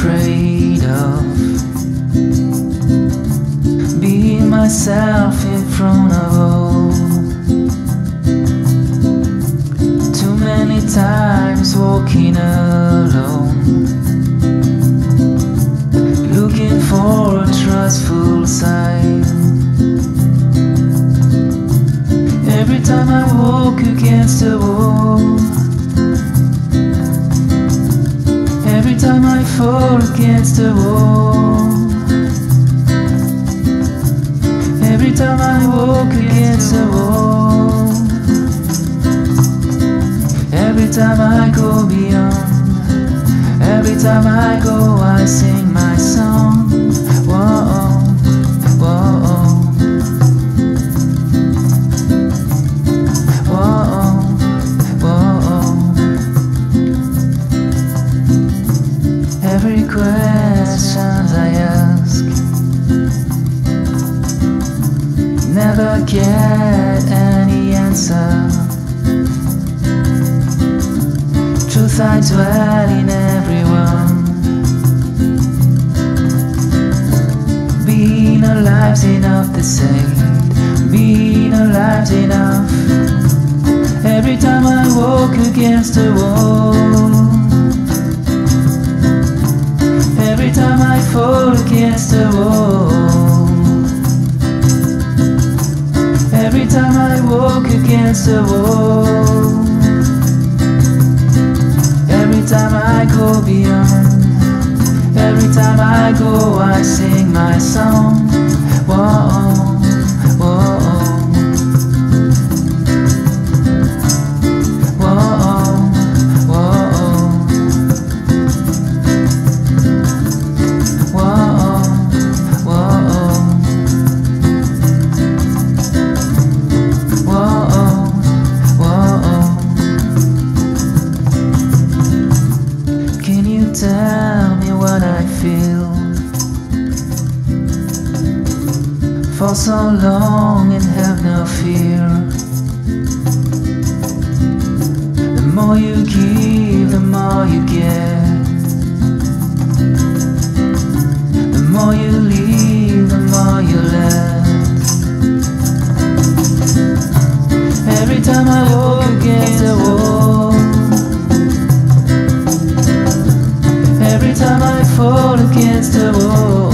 afraid of being myself in front of all. Too many times walking alone, looking for a trustful sign. Every time I walk against a wall, every time I fall against a wall, every time I walk against a wall, every time I go beyond, every time I go I sing my song. Whoa, whoa, whoa, whoa. Every question I ask, never get any answer. Truth I dwell in everyone. Being alive's enough to say, being alive's enough. Every time I walk against a wall, every time I fall against a wall, every time I walk against a wall, every time I go beyond, every time I go I sing my song. Whoa, whoa, tell me what I feel for so long and have no fear. The more you give, the more you get. The more you leave, the more you let. Every time I walk against the wall, every time I fall against the wall,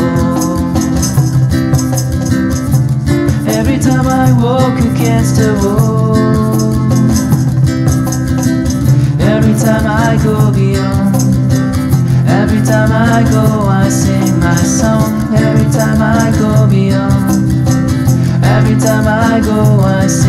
every time I walk against the wall, every time I go beyond, every time I go I sing my song. Every time I go beyond, every time I go I sing